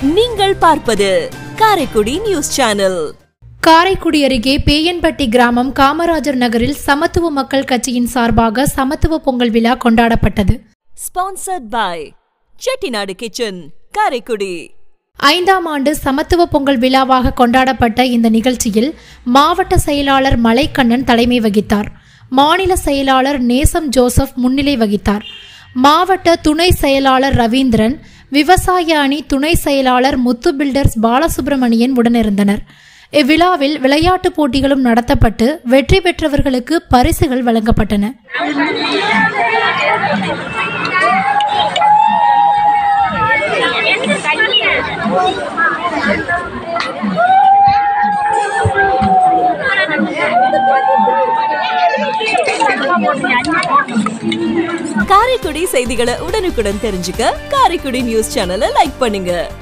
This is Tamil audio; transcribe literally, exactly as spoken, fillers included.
நீங்கள் பார்ப்பது காரைக்குடி நியூஸ் சேனல். காரைக்குடி அருகே பேயன்பட்டி கிராமம் காமராஜர் நகரில் சமத்துவ மக்கள் கட்சியின் சார்பாக சமத்துவ பொங்கல் விழா கொண்டாடப்பட்டது. Sponsored by Chettinad kitchen, Karaikudi. ஐந்தாம் ஆண்டு சமத்துவ பொங்கல் விழாவாக கொண்டாடப்பட்ட இந்த நிகழ்ச்சியில் மாவட்ட செயலாளர் மலைக்கண்ணன் தலைமை வகித்தார். மாநில செயலாளர் நேசம் ஜோசப் முன்னிலை வகித்தார். மாவட்ட துணை செயலாளர் ரவீந்திரன், விவசாய அணி துணை செயலாளர் முத்து பில்டர்ஸ் பாலசுப்ரமணியன் உடனிருந்தனர். இவ்விழாவில் விளையாட்டுப் போட்டிகளும் நடத்தப்பட்டு வெற்றி பெற்றவர்களுக்கு பரிசுகள் வழங்கப்பட்டன. காரைக்குடி செய்திகளை உடனுக்குடன் தெரிஞ்சுக்க காரைக்குடி நியூஸ் சேனலை லைக் பண்ணுங்க.